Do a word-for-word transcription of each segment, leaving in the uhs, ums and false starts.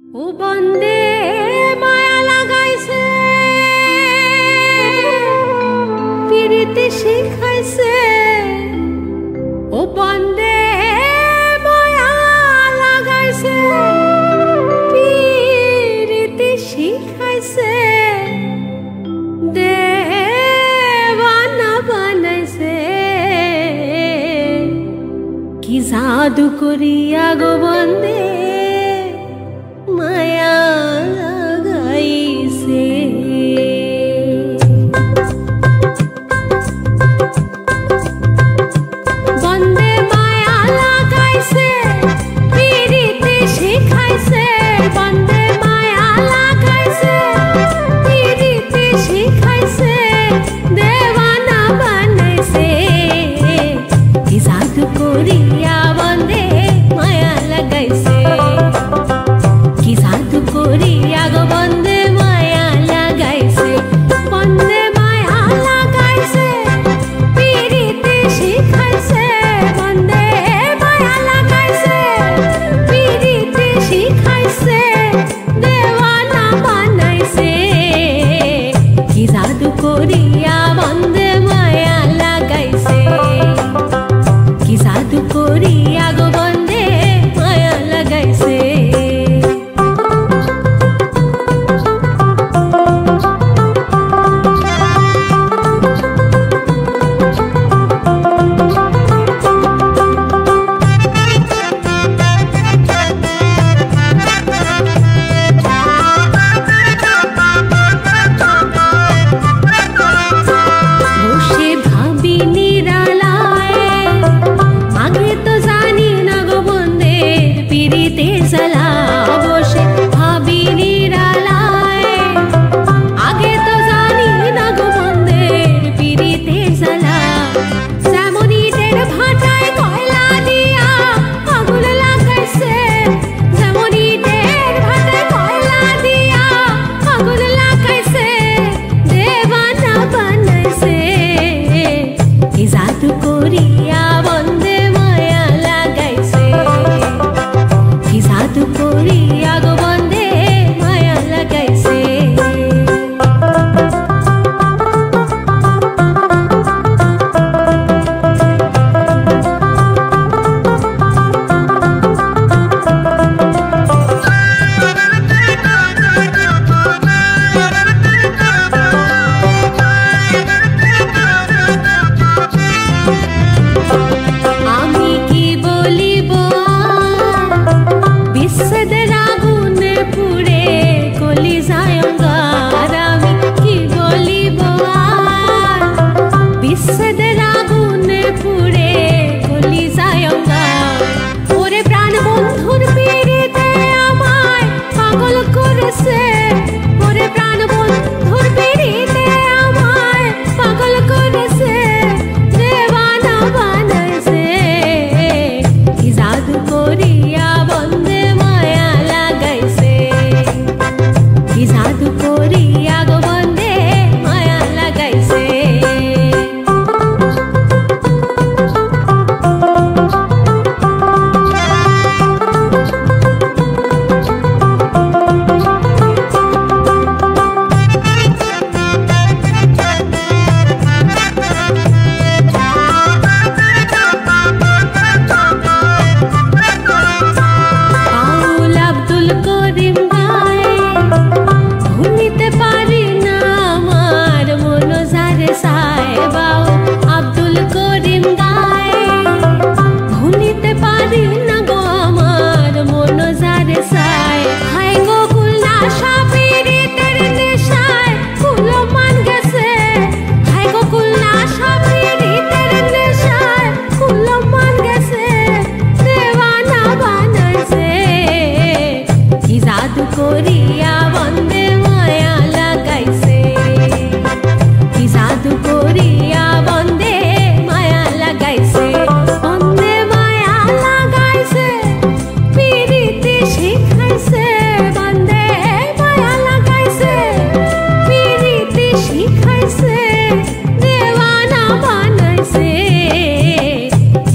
ও বন্দে মায়া লাগাইছে পিরিতি শিখাইছে ও বন্দে মায়া লাগাইছে পিরিতি শিখাইছে দেওয়ানা বানাইছে কি জাদু করিয়া গো বন্দে মায়া লাগাইছে বন্দে মায়া লাগাইছে পিরিতি শিখাইছে বন্দে মায়া লাগাইছে পিরিতি শিখাইছে দেওয়ানা বানাইছে কি জাদু করিয়া বন্দে মায়া লাগাইছে কি জাদু করিয়া গো বন্দে মায়া লাগাইছে বন্দে মায়া লাগাইছে পিরিতি শিখাইছে বন্দে মায়া লাগাইছে পিরিতি শিখাইছে দেওয়ানা বানাইছে কি জাদু করিয়া বন্দে মায়া লাগাইছে কি জাদু করিয়া গো বন্দে মায়া লাগাইছে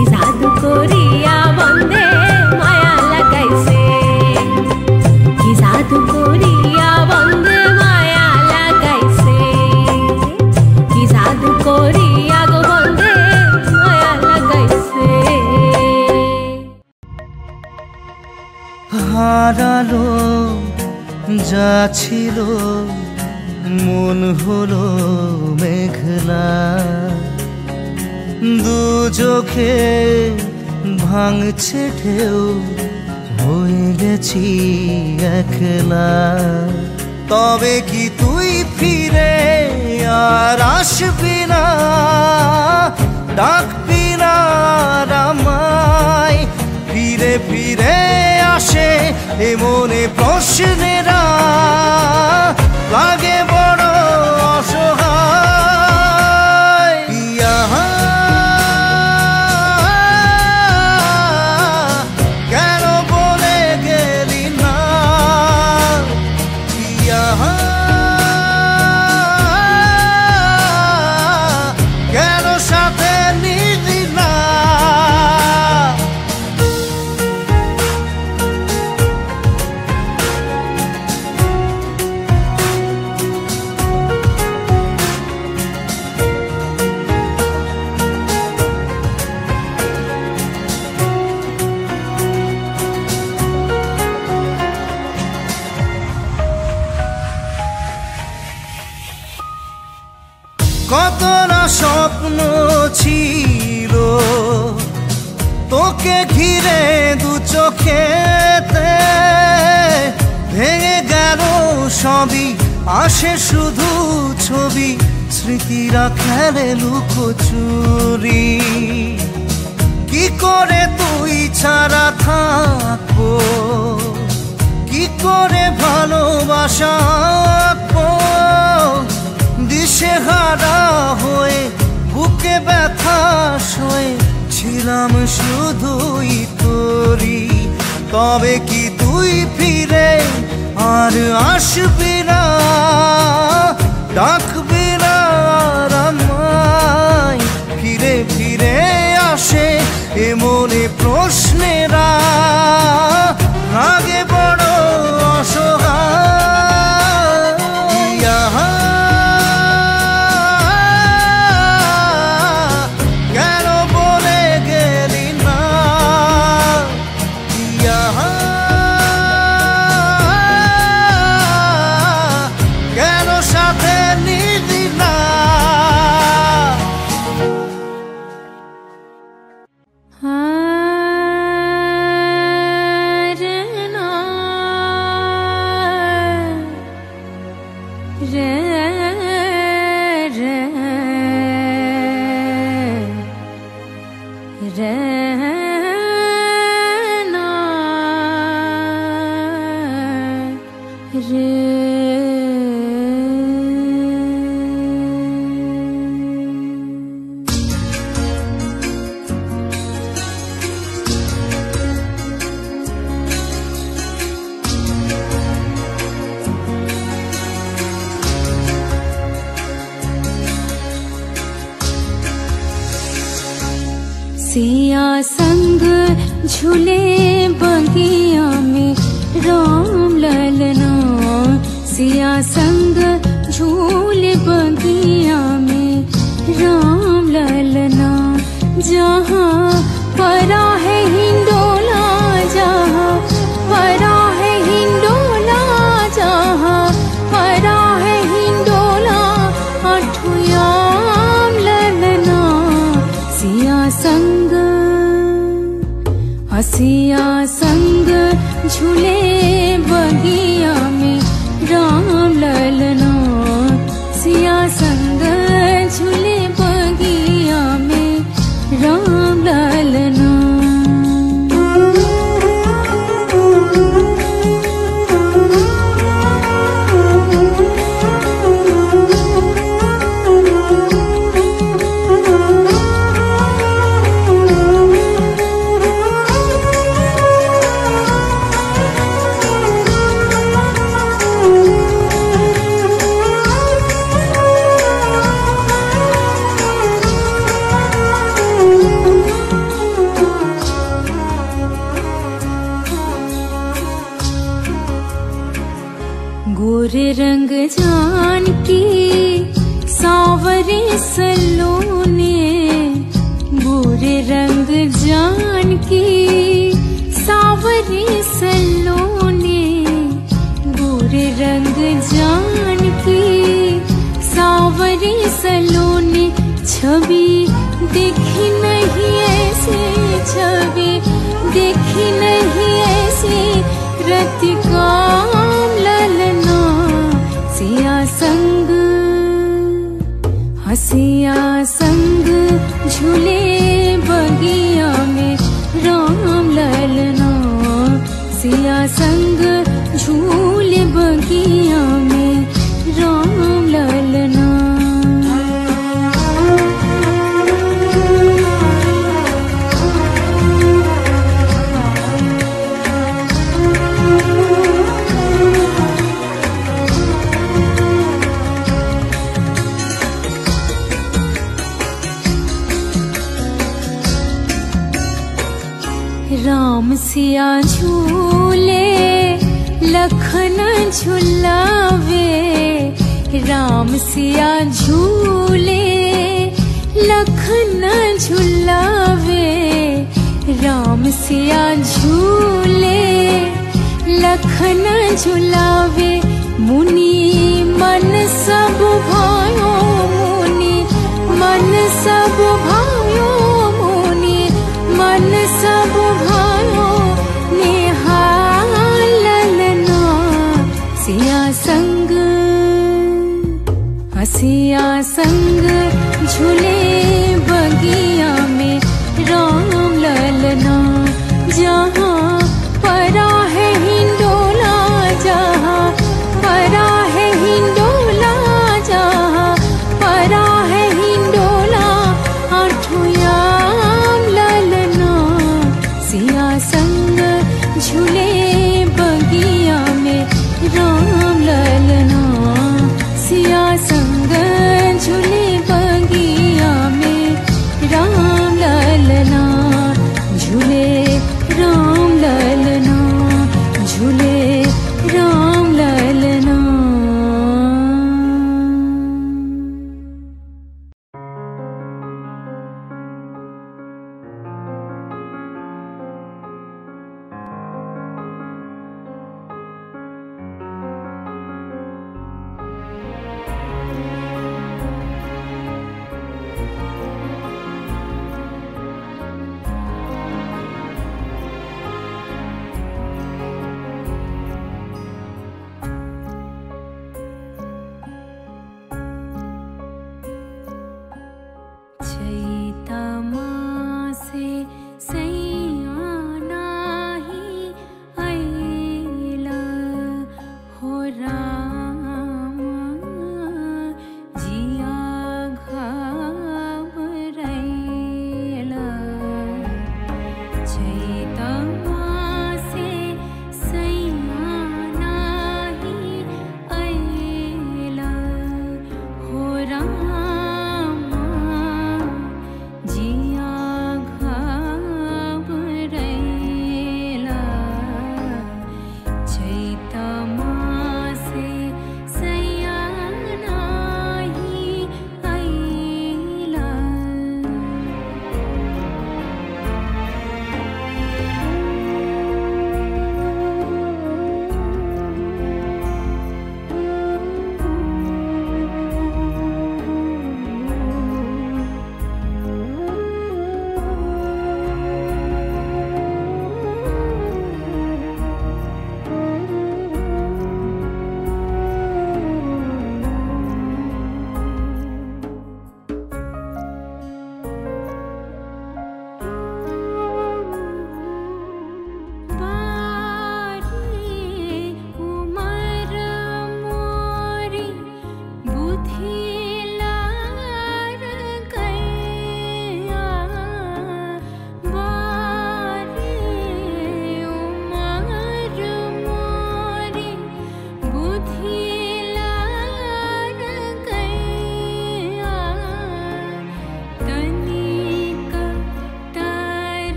Quizá হারালো যা ছিল মন হলো মেঘলা দু চোখে ভাঙছে ঢেউ হয়ে গেছি একলা তবে কি তুই ফিরে আর আসবি না ডাকবি না আমায় ফিরে ফিরে আসে এ মনে প্রশ্নেরা লাগে বড় অসহায় ইয়া কেন বলে গেলি না ইয়া কেন সাথে নিলি না কত না স্বপ্ন ছিল তোকে ঘিরে দু চোখেতে ভেঙে গেল সবই আসে শুধু ছবি স্মৃতিরা খেলে লুকোচুরি কি করে তুই ছাড়া থাকবো কি করে ভালোবাসা দিশেহারা হয়ে বুকে ব্যথা সয়ে ছিলাম শুধুই তোরি তবে কি তুই ফিরে আর আসবি না ডাকবি না আমায় ফিরে ফিরে আসে এ মনে প্রশ্নেরা লাগে বড় অসহায় কেন বলে গেলি না কেন সাথে নিলি না सिया संग झूले बगिया में राम ललना सिया संग झूले बगिया में राम ललना जहाँ परा है हिंडोला जहाँ परा है हिंडोला जहाँ परा है हिंडोला अठुयाम ललना सिया संग सिया संग झूले बगिया में राम ललना सिया संग झूले बगिया में राम ललना गोरे रंग जान की सावरे सलोने गोरे रंग जान की सावरे सलोने रंग जान की सावरे सलोने छवि देखी नहीं ऐसी छवि देखी नहीं ऐसी रतिकाम ललना सिया संग हसिया संग झूले बगिया में राम ललना सिया संग झूले बगिया में राम ललना राम सिया झूले लखन झुलावे राम सिया झूले लखन झुलावे राम सिया झूले लखन झुलावे मुनि मन सब भायो मुनि मन सब भायो मुनि मन सब भायो निहाल ललना सिया संग हसिया संग झूले बगिया में राम ललना जहाँ परा है हिंडोला जहाँ परा है हिंडोला जहाँ परा है हिंडोला आठुयाम ललना सिया संग झूले बगिया में राम ललना सिया संग झूले बगिया में राम ललना झूले राम ललना झूले राम ललना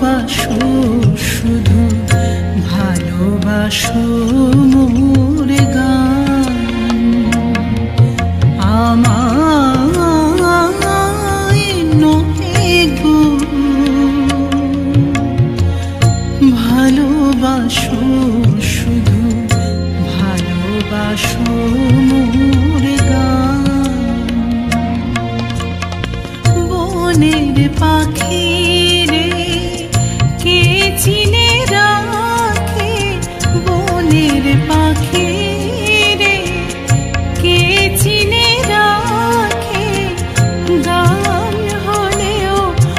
ভালোবাসো শুধু ভালোবাসো মোর গান আমায় নহে গো ভালোবাসো শুধু ভালোবাসো মোর গান বনের পাখি রে কে চিনে রাখে বনের পাখি রে কে চিনে রাখে গান হলেও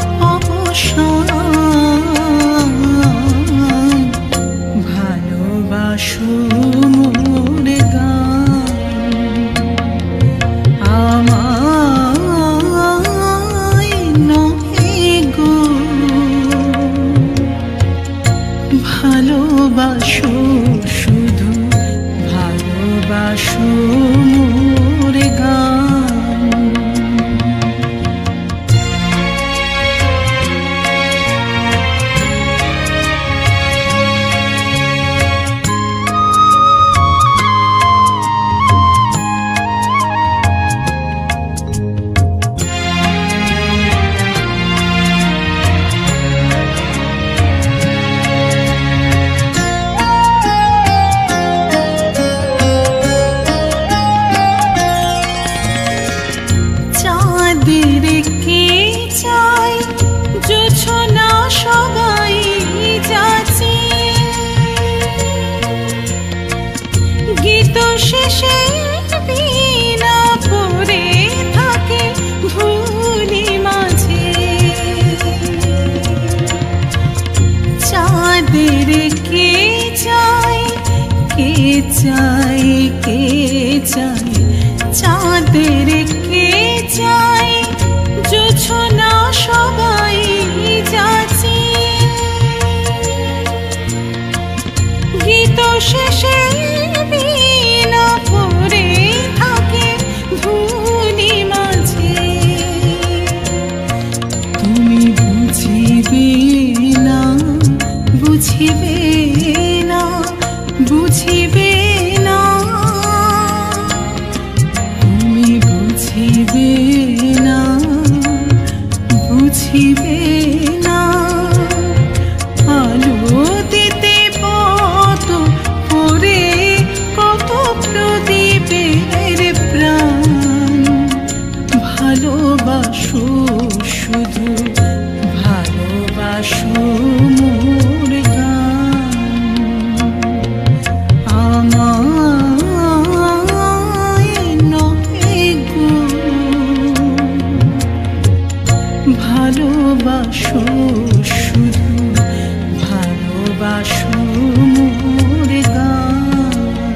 অবসান ভালোবাসো মোর গান আমায় নহে গো ভালোবাসো শুধু ভালোবাসো মোর গান চাঁদের কে চাই জোছনা সবাই যাচ্ছে গীত শেষে বীণা পড়ে থাকে ধুলি মাঝে চাঁদের কে চাই কে চাই কে চাই চাঁদের কে চাই জোছনা সবাই যাচ্ছে গীত শেষে বীণা পড়ে থাকে ধুলি মাঝে তুমি বুঝিবে না বুঝিবে না বুঝিবে না তুমি বুঝিবে না বুঝিবে না আলো দিতে পথ পরে কত প্রদীপের প্রাণ ভালোবাসো শুধু ভালোবাসো মোর গান আমায় নহে গো ভালোবাসো শুধু ভালোবাসো মোর গান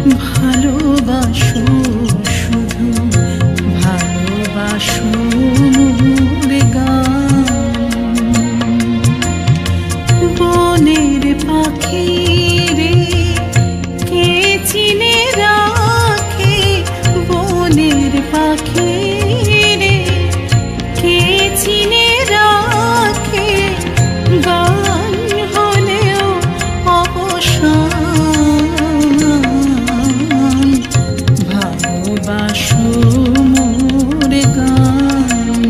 ভালোবাসো শুধু ভালোবাসো মোর গান। বনের পাখি রে কে চিনে রাখে, বনের পাখি রে কে চিনে রাখে, গান হলেও অবসান। ভালোবাসো মোর গান,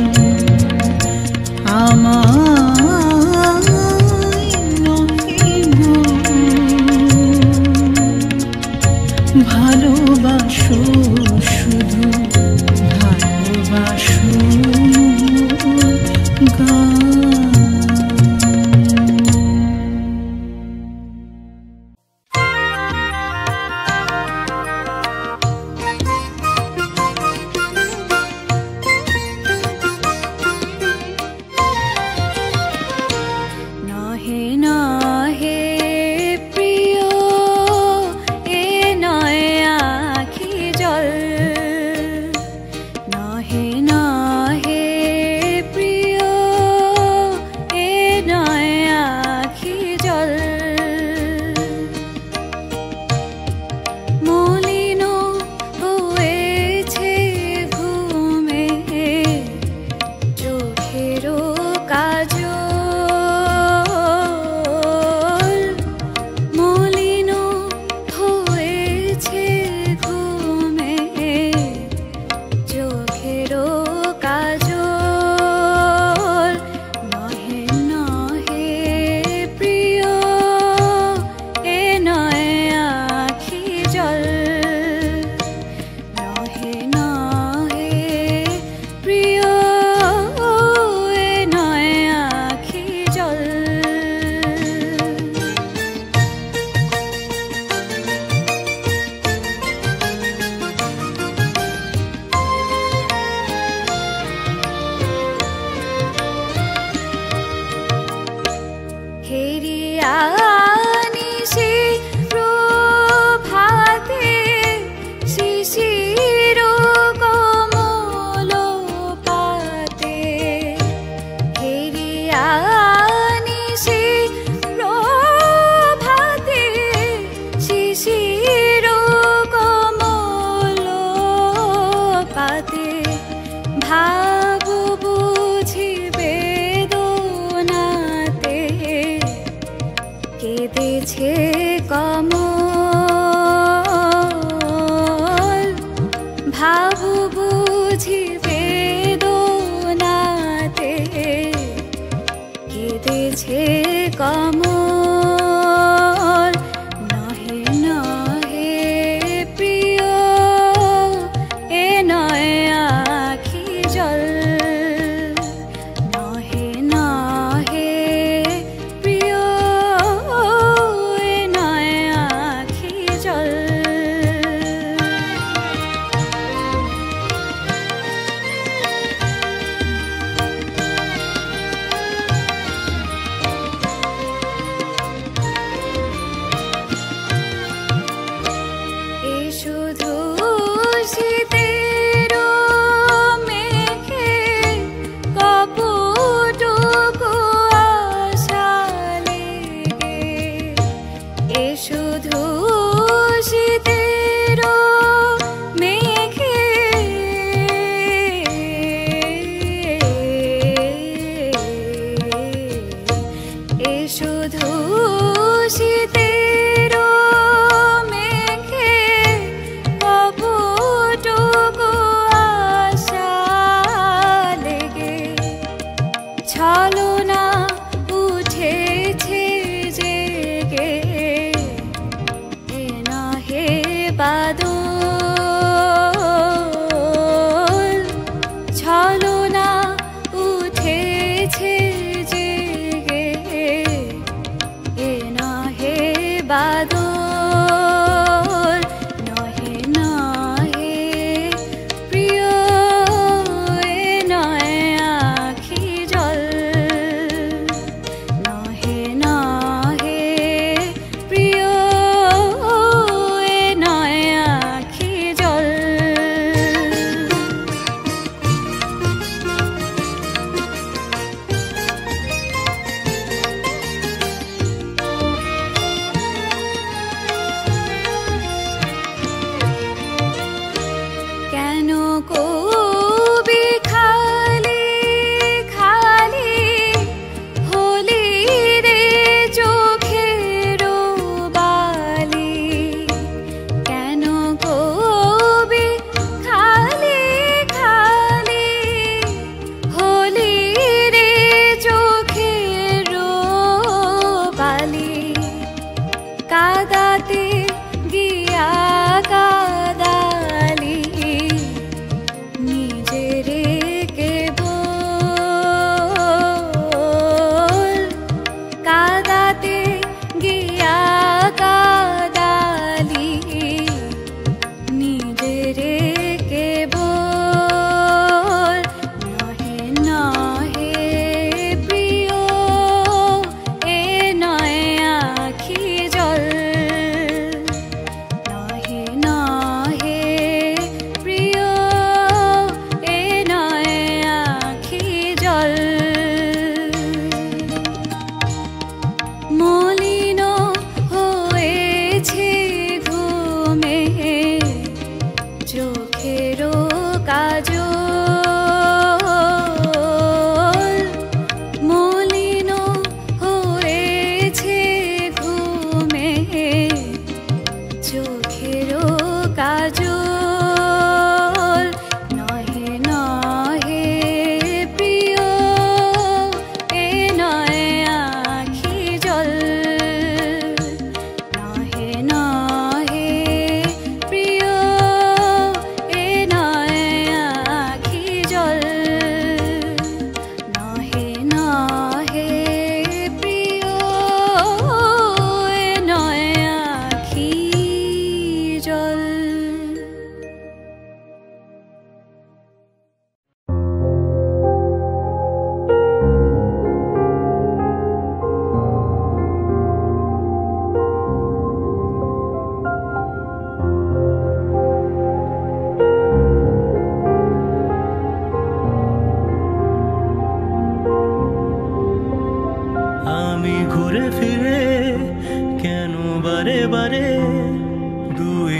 আমায় নহে গো। ভালোবাসো শুধু ভালোবাসো গান। নহে নহে প্রিয় এ নয় আখি জল, নহে নহে প্রিয় এ নয় আখি জল। মলিন হয়েছে ঘুমে চোখেরও কাজল, মলিন হয়েছে ঘুমে চোখেরও কাজল। নহে নহে প্রিয় এ নয় আখি জল, নহে নহে প্রিয় এ নয় আখি জল। হেরিয়া নিশি প্রভাতে শিশির কমল পাতে, হেরিয়া নিশি প্রভাতে শিশির কমল পাতে। ভাব বুঝি বেদনাতে কেঁদেছে কমল, ভাব বুঝি বেদনাতে কেঁদেছে কমল। নহে নহে প্রিয় এ নয় আখি জল, নহে নহে প্রিয় এ নয় আখি জল। এ শুধু শীতের মেঘে কপটুকু আশা লেগে, এ শুধু শীতের মেঘে এ শুধু শীতের মেঘে কপটুকু আশা লেগে। ছলনা উঠেছে জেগে এ নহে বাদল, ছলনা উঠেছে জেগে এ নহে বাদল। নহে নহে প্রিয় এ নয় আখি জল, নহে নহে প্রিয় এ নয়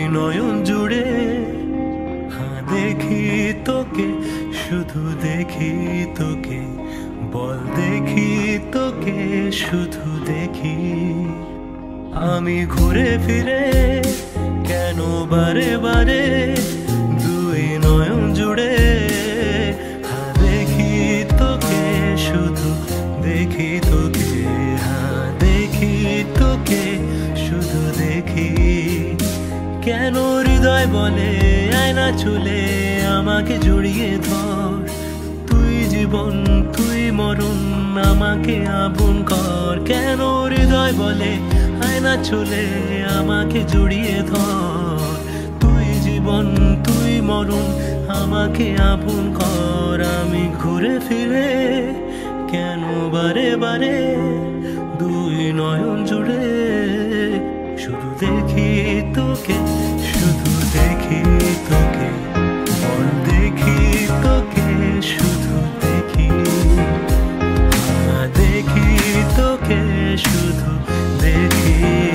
নয়ন জুড়ে হ্যাঁ দেখি তোকে, শুধু দেখি তোকে, বল দেখি তোকে, শুধু দেখি। আমি ঘুরে ফিরে কেন বারে বারে দুই নয়ন জুড়ে হ্যাঁ দেখি তোকে, শুধু দেখি তোকে, হ্যাঁ দেখি তোকে, শুধু দেখি। কেন হৃদয় বলে আয়না চলে আমাকে জড়িয়ে ধর, তুই জীবন তুই মরণ আমাকে আপন কর। কেন হৃদয় বলে আয়না চলে আমাকে জড়িয়ে ধর, তুই জীবন তুই মরণ আমাকে আপন কর। আমি ঘুরে ফিরে কেন বারে বারে দুই নয়ন জুড়ে শুধু দেখি তোকে, শুধু দেখি তোকে, বল দেখি তোকে, শুধু দেখি, দেখি তোকে, শুধু দেখি।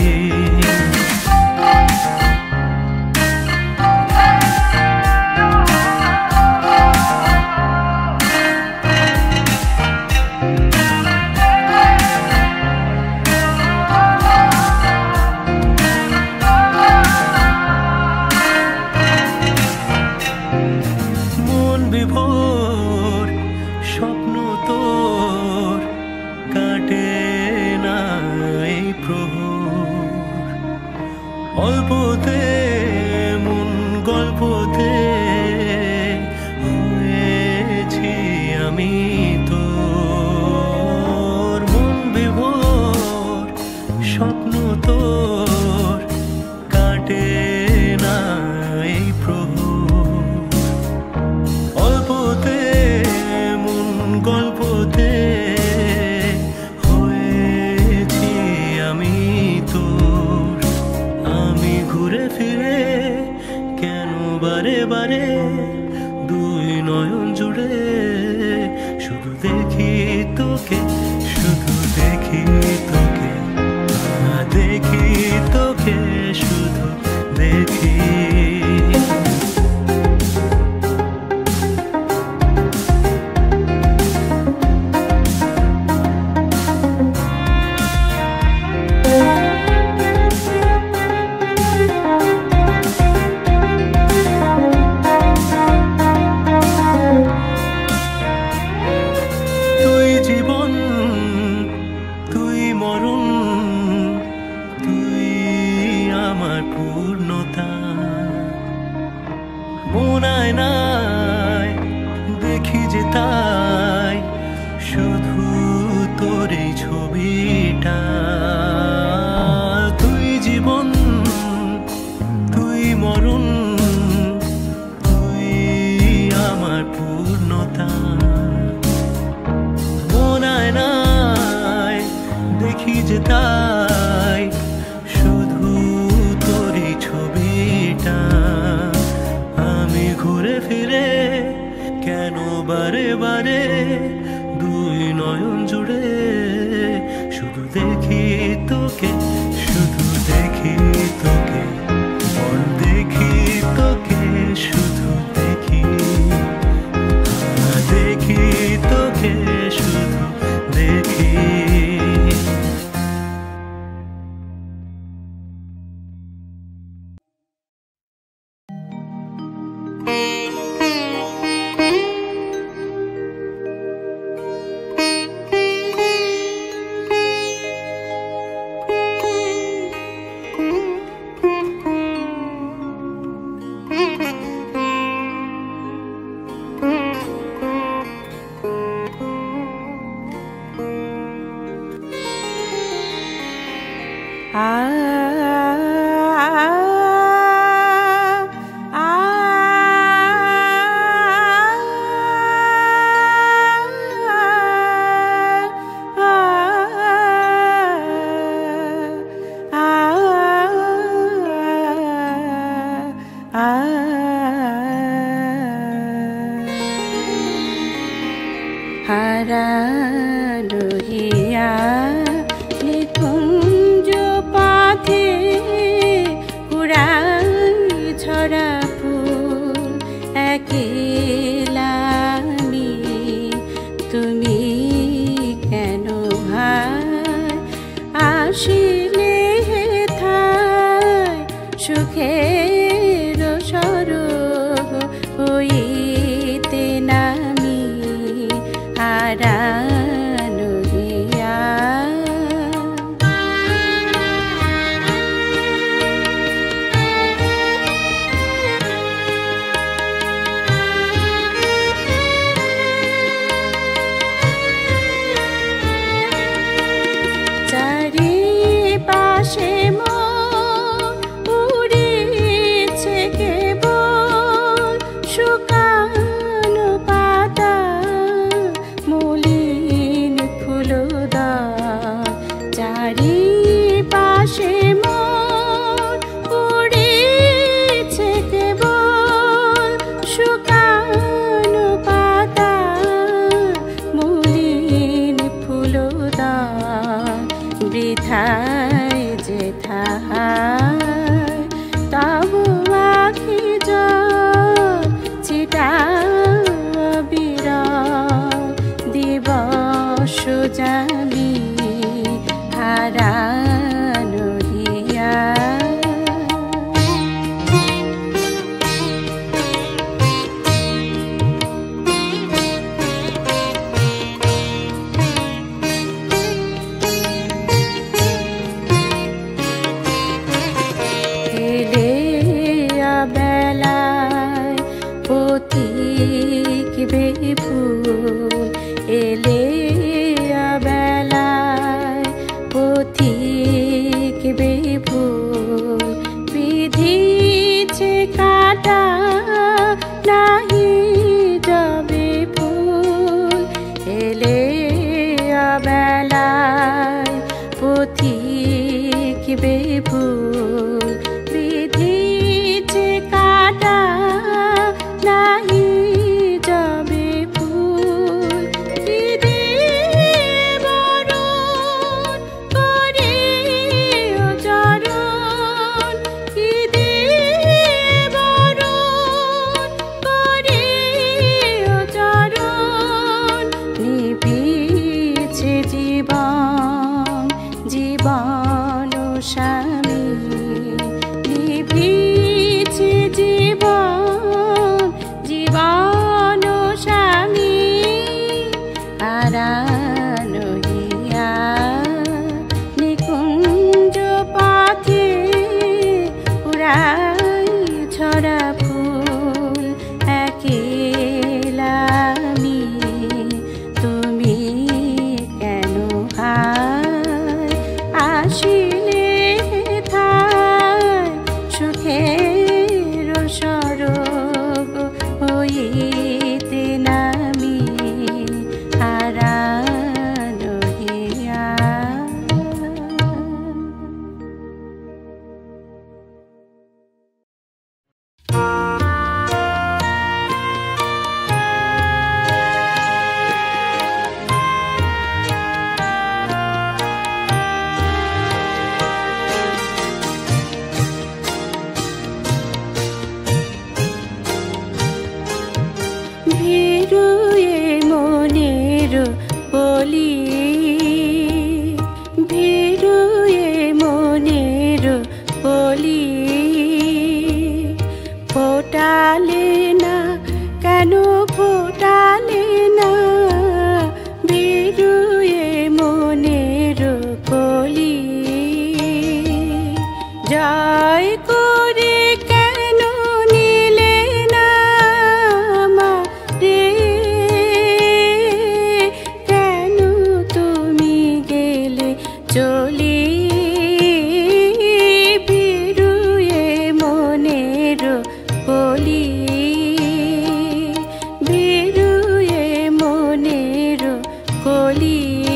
বিভোর স্বপ্ন তোর কাটে না এই প্রহর, অল্পতে মন গল্পতে হয়েছি আমি তোর। মন বিভোর স্বপ্ন তোর কাটে না এই প্রহর, অল্পতে মন গল্পতে হয়েছি আমি তোর। আমি ঘুরে ফিরে কেন বারে বারে দুই নয়ন জুড়ে শুধু দেখি তোকে, শুধু দেখি তোকে, দেখি তোকে, শুধু দেখি। তুই জীবন তুই মরণ, তুই আমার পূর্ণতা। মন আয়নায় দেখি যে তাই শুধু তোর এই ছবিটা। তুই জীবন তুই মরণ, তুই আমার পূর্ণতা। মন আয়নায় দেখি যে তাই শুধু তোর এই ছবিটা। আমি ঘুরে ফিরে কেন বারে বারে সুখের স্বরূপ হইতে নামি হারানো হিয়া। চারিপাশে উড়িছে কেবল শুকানো পাতা মলিন ফুলদান। চারিপাশে উড়িছে কেবল শুকানো পাতা মলিন ফুলদান। বৃথায় যেথায় তবু আখি জল ছিটাও বিরল দিবস যামি হারানো হিয়া। পথিক বেফুল এলে বেলায় পথিক বেফুল বিধিছে কাটা নাহি যাবে ফুল। এলে বেলায় পথিক বেফুল বিধিছে কাটা নাহি যাবে ফুল। কি দিয়ে বরণ করে ও চরণ, কি দিয়ে বরণ করে ও চরণ। নিভিছে জীবন জীবন স্বামী, নিভিছে জীবন জীবন স্বামী হারানো হিয়া। নিকুঞ্জ পথে উড়াই ছড়া ফুল একেলা আমি, তুমি কেন হায় আসিলে থায় সুখের স্বরূপ হইতে নামি হারানো হিয়া। ভিড়ুয়ে মনের বলি, ভিড়ুয়ে মনের বলি ফোটালে না কেন ফোটালে না। ভিড়ুয়ে মনের কলি জয় করে কেন নিলে না মা রে, কেন তুমি গেলে চলি। ভিড়ুয়ে মনের কলি, ভিড়ুয়ে মনের কলি।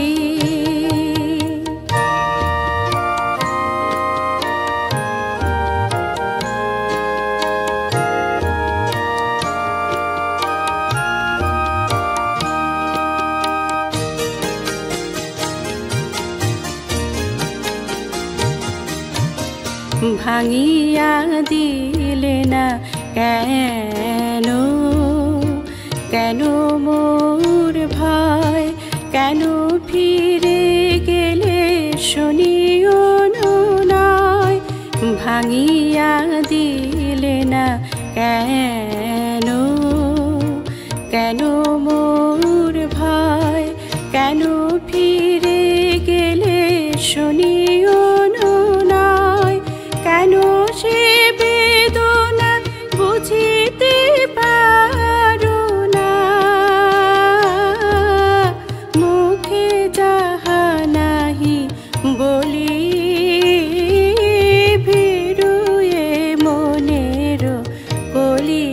ভাঙিয়া দিলে না কেন, কেন মোর ভয়, কেন ফিরে গেলে শুনিও নয়। ভাঙিয়া দিলে না কেন, কেন মোর ভয়, কেন ফিরে গেলে শুনিও নয়, কেন সে বেদনা বুঝিতে পারো না, মুখে যাহা নাহি বলি ভিড়ুয়ে মনের কলি,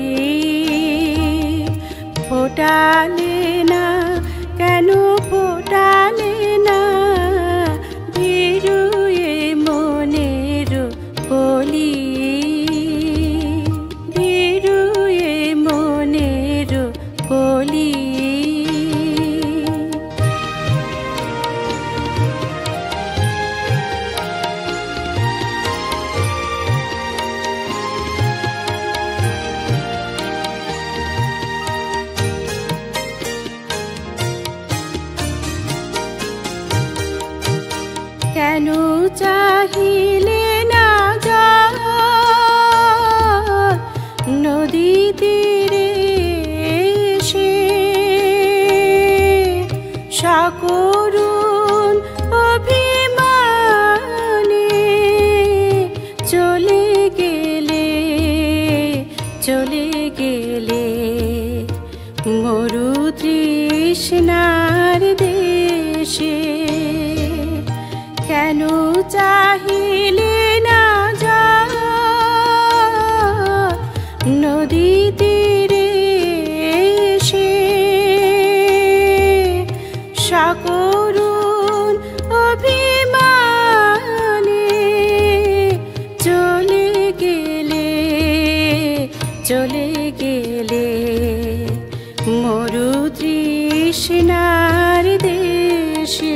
ফোটালে না কেন ফোটালে না ভিড়ুয়ে মনের কলি, ভিড়ুয়ে মনের কলি। কেন চাহিলে না জল নদী তীরে সে, সকরুণ অভিমানে চলে গেলে, চলে গেলে মরু তৃষ্ণার দেশে, কেন চাহিলে না জল নদী তীরে সে, সকরুণ অভিমানে চলে গেলে, চলে গেলে মরু তৃষ্ণার দেশে।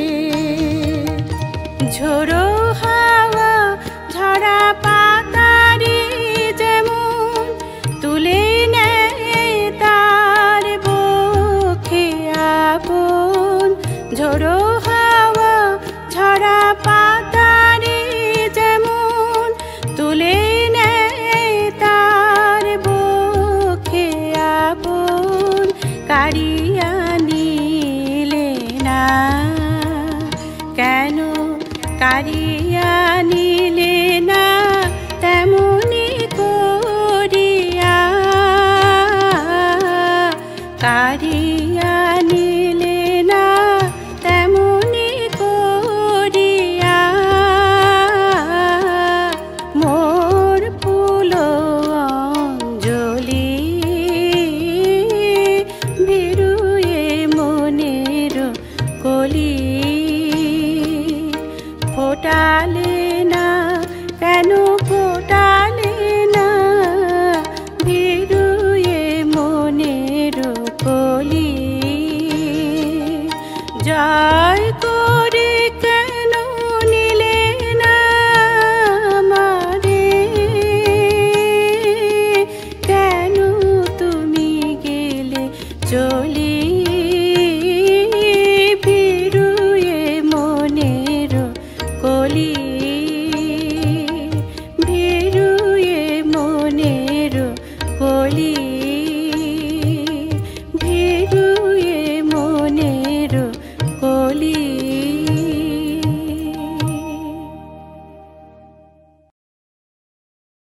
ঝোড়ো হাওয়া ঝরা পাতারে যেমন তুলে নেয় তার বক্ষে আপন, ঝোড়ো হাওয়া ঝরা পাতারে যেমন তুলে নেয় তার বক্ষে আপন, কাড়িয়া নিলে না কেন, কাড়ি